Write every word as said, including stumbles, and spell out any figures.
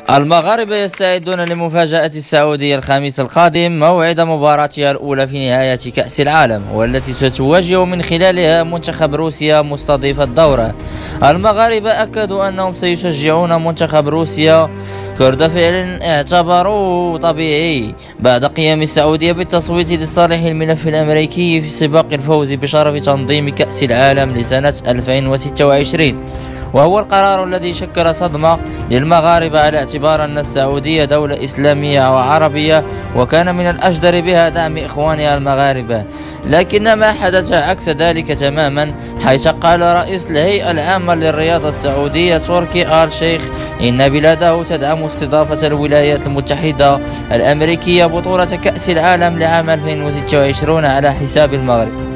المغاربة يستعدون لمفاجأة السعودية الخميس القادم موعد مباراتها الأولى في نهاية كأس العالم، والتي ستواجه من خلالها منتخب روسيا مستضيف الدورة. المغاربة أكدوا أنهم سيشجعون منتخب روسيا كرد فعل اعتبروه طبيعي بعد قيام السعودية بالتصويت لصالح الملف الأمريكي في سباق الفوز بشرف تنظيم كأس العالم لسنة ألفين وستة وعشرين، وهو القرار الذي شكل صدمة للمغاربة على اعتبار أن السعودية دولة إسلامية وعربية، وكان من الأجدر بها دعم إخوانها المغاربة. لكن ما حدث عكس ذلك تماما، حيث قال رئيس الهيئة العامة للرياضة السعودية تركي آل شيخ إن بلاده تدعم استضافة الولايات المتحدة الأمريكية بطولة كأس العالم لعام ألفين وستة وعشرين على حساب المغرب.